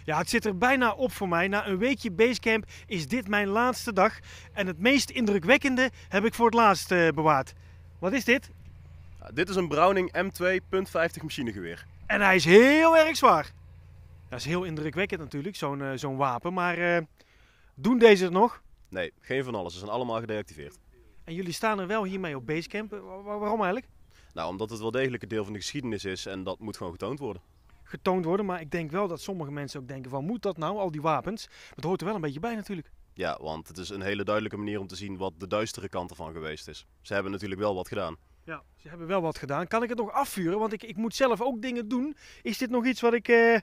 Ja, het zit er bijna op voor mij. Na een weekje Basecamp is dit mijn laatste dag. En het meest indrukwekkende heb ik voor het laatst bewaard. Wat is dit? Ja, dit is een Browning M2.50 machinegeweer. En hij is heel erg zwaar. Dat is heel indrukwekkend natuurlijk, zo'n wapen. Maar doen deze het nog? Nee, geen van alles. Ze zijn allemaal gedeactiveerd. En jullie staan er wel hiermee op Basecamp. Waarom eigenlijk? Nou, omdat het wel degelijk een deel van de geschiedenis is en dat moet gewoon getoond worden. Getoond worden, maar ik denk wel dat sommige mensen ook denken van, moet dat nou, al die wapens? Dat hoort er wel een beetje bij natuurlijk. Ja, want het is een hele duidelijke manier om te zien wat de duistere kant ervan geweest is. Ze hebben natuurlijk wel wat gedaan. Ja, ze hebben wel wat gedaan. Kan ik het nog afvuren? Want ik moet zelf ook dingen doen. Is dit nog iets wat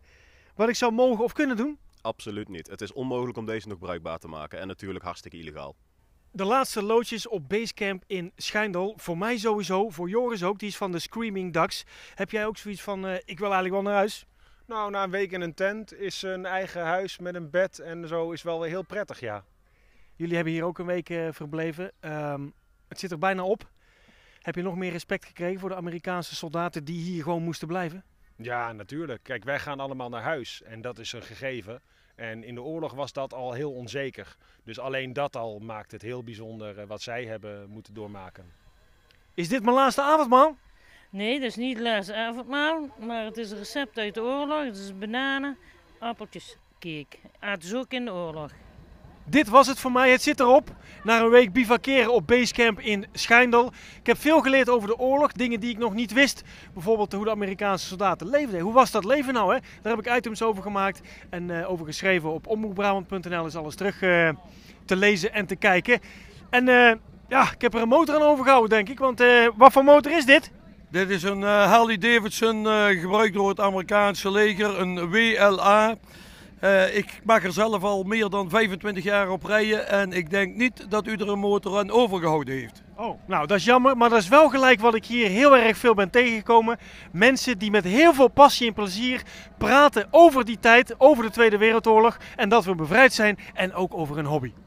ik zou mogen of kunnen doen? Absoluut niet. Het is onmogelijk om deze nog bruikbaar te maken en natuurlijk hartstikke illegaal. De laatste loodjes op Basecamp in Schijndel. Voor mij sowieso, voor Joris ook. Die is van de Screaming Ducks. Heb jij ook zoiets van, ik wil eigenlijk wel naar huis? Nou, na een week in een tent is een eigen huis met een bed en zo is wel weer heel prettig, ja. Jullie hebben hier ook een week verbleven. Het zit er bijna op. Heb je nog meer respect gekregen voor de Amerikaanse soldaten die hier gewoon moesten blijven? Ja, natuurlijk. Kijk, wij gaan allemaal naar huis en dat is een gegeven. En in de oorlog was dat al heel onzeker. Dus alleen dat al maakt het heel bijzonder wat zij hebben moeten doormaken. Is dit mijn laatste avondmaal? Nee, dat is niet het laatste avondmaal, maar het is een recept uit de oorlog. Het is bananen, appeltjes, cake. Het is ook in de oorlog. Dit was het voor mij. Het zit erop. Na een week bivakeren op Basecamp in Schijndel. Ik heb veel geleerd over de oorlog. Dingen die ik nog niet wist. Bijvoorbeeld hoe de Amerikaanse soldaten leefden. Hoe was dat leven nou? Hè? Daar heb ik items over gemaakt. En over geschreven op omroepbrabant.nl is alles terug te lezen en te kijken. En ja, ik heb er een motor aan overgehouden denk ik. Want wat voor motor is dit? Dit is een Harley Davidson, gebruikt door het Amerikaanse leger, een WLA. Ik mag er zelf al meer dan 25 jaar op rijden en ik denk niet dat u er een motor aan overgehouden heeft. Oh, nou dat is jammer, maar dat is wel gelijk wat ik hier heel erg veel ben tegengekomen. Mensen die met heel veel passie en plezier praten over die tijd, over de Tweede Wereldoorlog en dat we bevrijd zijn en ook over een hobby.